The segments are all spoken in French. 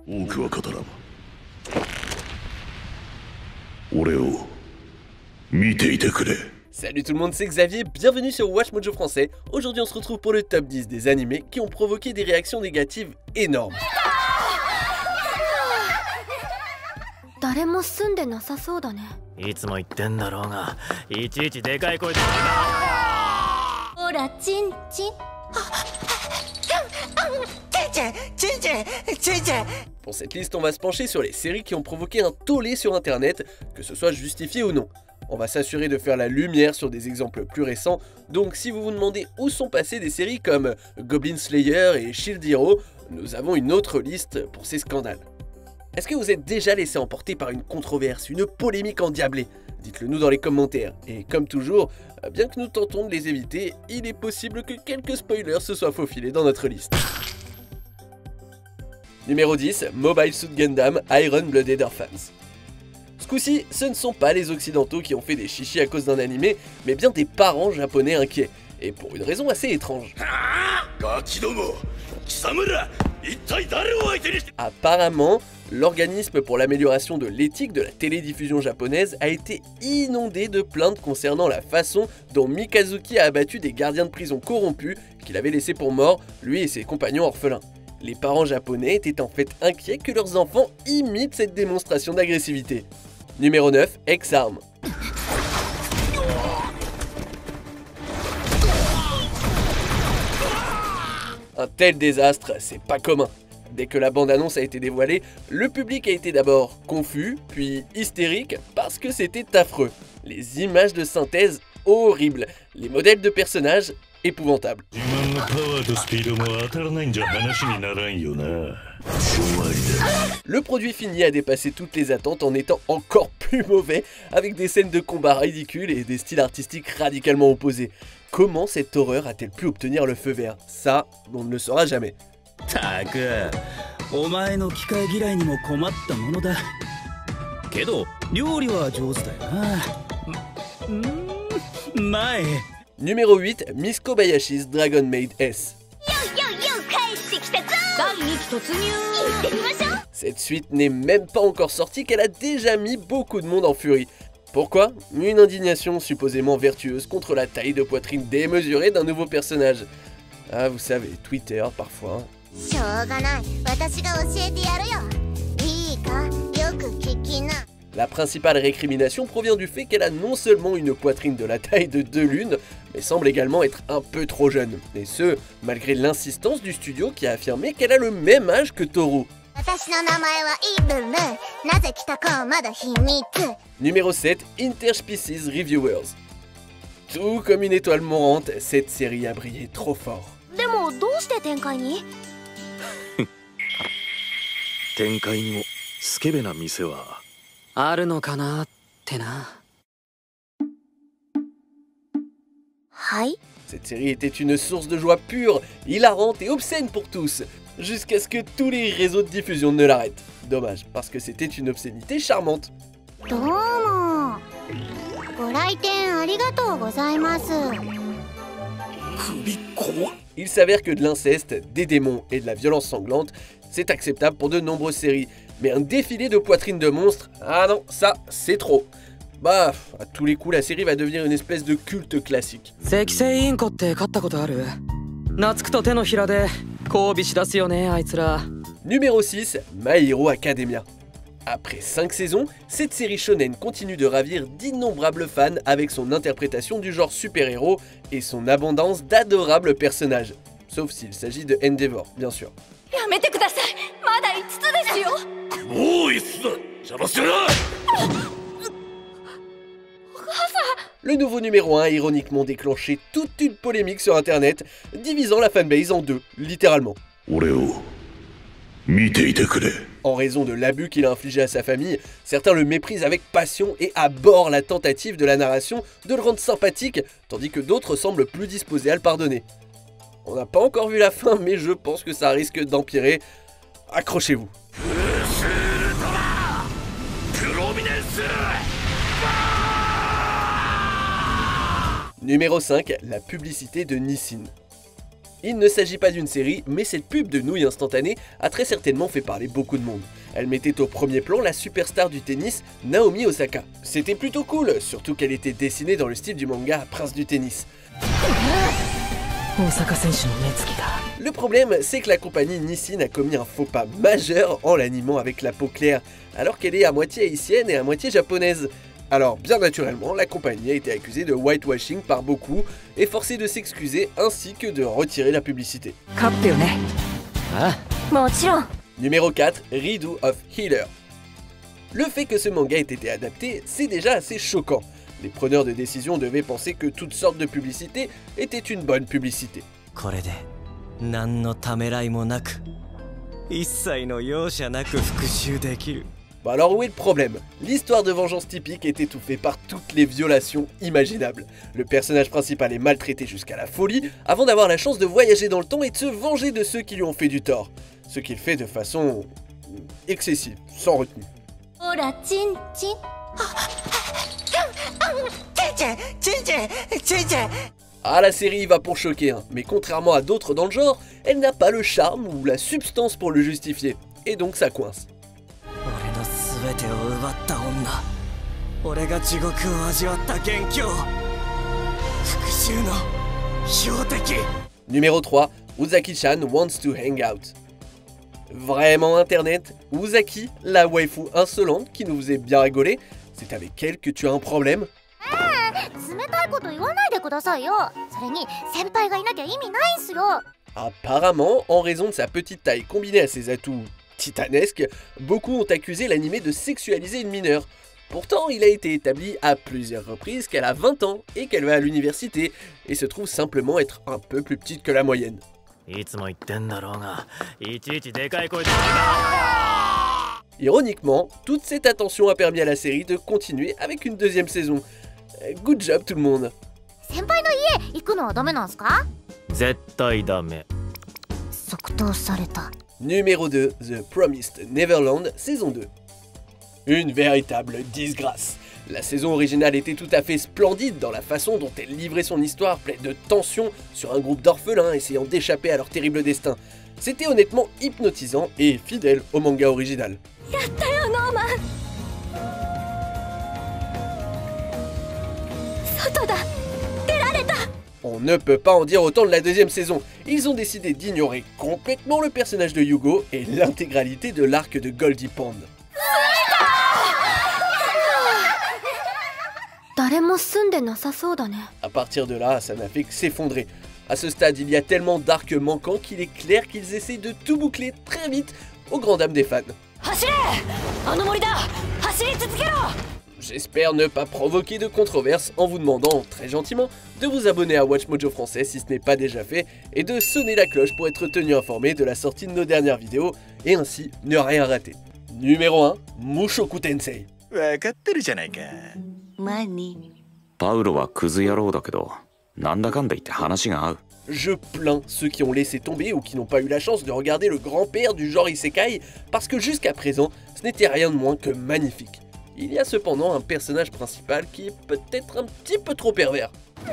多くは語らん。俺を見ていてくれ。 Salut tout le monde, c'est Xavier, bienvenue sur Watch Mojo Français. Aujourd'hui on se retrouve pour le top 10 des animés qui ont provoqué des réactions négatives énormes. Pour cette liste, on va se pencher sur les séries qui ont provoqué un tollé sur internet, que ce soit justifié ou non. On va s'assurer de faire la lumière sur des exemples plus récents, donc si vous vous demandez où sont passées des séries comme Goblin Slayer et Shield Hero, nous avons une autre liste pour ces scandales. Est-ce que vous êtes déjà laissé emporter par une controverse, une polémique endiablée? Dites-le nous dans les commentaires, et comme toujours, bien que nous tentons de les éviter, il est possible que quelques spoilers se soient faufilés dans notre liste. Numéro 10, Mobile Suit Gundam Iron Blooded Orphans. Ce coup-ci, ce ne sont pas les occidentaux qui ont fait des chichis à cause d'un animé, mais bien des parents japonais inquiets, et pour une raison assez étrange. Apparemment, l'organisme pour l'amélioration de l'éthique de la télédiffusion japonaise a été inondé de plaintes concernant la façon dont Mikazuki a abattu des gardiens de prison corrompus qu'il avait laissés pour morts, lui et ses compagnons orphelins. Les parents japonais étaient en fait inquiets que leurs enfants imitent cette démonstration d'agressivité. Numéro 9, X-Arm. Un tel désastre, c'est pas commun. Dès que la bande-annonce a été dévoilée, le public a été d'abord confus, puis hystérique, parce que c'était affreux. Les images de synthèse horribles, les modèles de personnages épouvantables. Le produit fini a dépassé toutes les attentes en étant encore plus mauvais, avec des scènes de combat ridicules et des styles artistiques radicalement opposés. Comment cette horreur a-t-elle pu obtenir le feu vert? Ça, on ne le saura jamais. Numéro 8, Miss Kobayashi's Dragon Maid S. Cette suite n'est même pas encore sortie qu'elle a déjà mis beaucoup de monde en furie. Pourquoi? Une indignation supposément vertueuse contre la taille de poitrine démesurée d'un nouveau personnage. Ah, vous savez, Twitter parfois. La principale récrimination provient du fait qu'elle a non seulement une poitrine de la taille de 2 lunes, mais semble également être un peu trop jeune. Et ce, malgré l'insistance du studio qui a affirmé qu'elle a le même âge que Toru. Numéro 7, Interspecies Reviewers. Tout comme une étoile mourante, cette série a brillé trop fort. Cette série était une source de joie pure, hilarante et obscène pour tous, jusqu'à ce que tous les réseaux de diffusion ne l'arrêtent. Dommage, parce que c'était une obscénité charmante. Il s'avère que de l'inceste, des démons et de la violence sanglante, c'est acceptable pour de nombreuses séries. Mais un défilé de poitrine de monstres, ah non, ça, c'est trop. Bah, à tous les coups, la série va devenir une espèce de culte classique. Numéro 6, My Hero Academia. Après 5 saisons, cette série shonen continue de ravir d'innombrables fans avec son interprétation du genre super-héros et son abondance d'adorables personnages. Sauf s'il s'agit de Endeavor, bien sûr. Le nouveau numéro 1 a ironiquement déclenché toute une polémique sur internet, divisant la fanbase en deux, littéralement. En raison de l'abus qu'il a infligé à sa famille, certains le méprisent avec passion et abhorrent la tentative de la narration de le rendre sympathique, tandis que d'autres semblent plus disposés à le pardonner. On n'a pas encore vu la fin, mais je pense que ça risque d'empirer. Accrochez-vous. Numéro 5, la publicité de Nissin. Il ne s'agit pas d'une série, mais cette pub de nouilles instantanées a très certainement fait parler beaucoup de monde. Elle mettait au premier plan la superstar du tennis, Naomi Osaka. C'était plutôt cool, surtout qu'elle était dessinée dans le style du manga Prince du tennis. Le problème, c'est que la compagnie Nissin a commis un faux pas majeur en l'animant avec la peau claire, alors qu'elle est à moitié haïtienne et à moitié japonaise. Alors, bien naturellement, la compagnie a été accusée de whitewashing par beaucoup et forcée de s'excuser ainsi que de retirer la publicité. Numéro 4, Redo of Healer. Le fait que ce manga ait été adapté, c'est déjà assez choquant. Les preneurs de décision devaient penser que toutes sortes de publicités étaient une bonne publicité. Bon alors où est le problème? L'histoire de vengeance typique est étouffée par toutes les violations imaginables. Le personnage principal est maltraité jusqu'à la folie avant d'avoir la chance de voyager dans le temps et de se venger de ceux qui lui ont fait du tort. Ce qu'il fait de façon excessive, sans retenue. Ah, la série y va pour choquer, hein. Mais contrairement à d'autres dans le genre, elle n'a pas le charme ou la substance pour le justifier. Et donc ça coince. Numéro 3, Uzaki-chan wants to hang out. Vraiment internet, Uzaki, la waifu insolente qui nous faisait bien rigoler, c'est avec elle que tu as un problème? Apparemment, en raison de sa petite taille combinée à ses atouts titanesques, beaucoup ont accusé l'anime de sexualiser une mineure. Pourtant, il a été établi à plusieurs reprises qu'elle a 20 ans et qu'elle va à l'université et se trouve simplement être un peu plus petite que la moyenne. Ironiquement, toute cette attention a permis à la série de continuer avec une deuxième saison. Good job tout le monde. Numéro 2, The Promised Neverland, saison 2. Une véritable disgrâce. La saison originale était tout à fait splendide dans la façon dont elle livrait son histoire pleine de tension sur un groupe d'orphelins essayant d'échapper à leur terrible destin. C'était honnêtement hypnotisant et fidèle au manga original. On ne peut pas en dire autant de la deuxième saison. Ils ont décidé d'ignorer complètement le personnage de Yugo et l'intégralité de l'arc de Goldie Pond. À partir de là, ça n'a fait que s'effondrer. À ce stade, il y a tellement d'arcs manquants qu'il est clair qu'ils essaient de tout boucler très vite aux grandes dames des fans. J'espère ne pas provoquer de controverse en vous demandant très gentiment de vous abonner à WatchMojo français si ce n'est pas déjà fait et de sonner la cloche pour être tenu informé de la sortie de nos dernières vidéos et ainsi ne rien rater. Numéro 1, Mushoku Tensei. Je plains ceux qui ont laissé tomber ou qui n'ont pas eu la chance de regarder le grand-père du genre Isekai parce que jusqu'à présent, ce n'était rien de moins que magnifique. Il y a cependant un personnage principal qui est peut-être un petit peu trop pervers.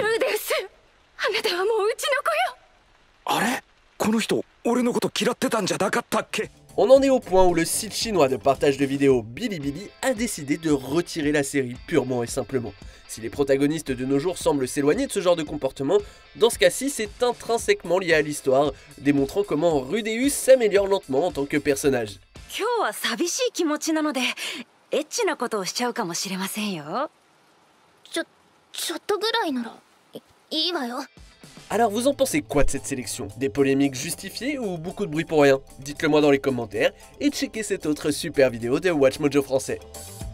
On en est au point où le site chinois de partage de vidéos Bilibili a décidé de retirer la série purement et simplement. Si les protagonistes de nos jours semblent s'éloigner de ce genre de comportement, dans ce cas-ci c'est intrinsèquement lié à l'histoire, démontrant comment Rudeus s'améliore lentement en tant que personnage. Alors vous en pensez quoi de cette sélection? Des polémiques justifiées ou beaucoup de bruit pour rien? Dites-le moi dans les commentaires et checkez cette autre super vidéo de WatchMojo français.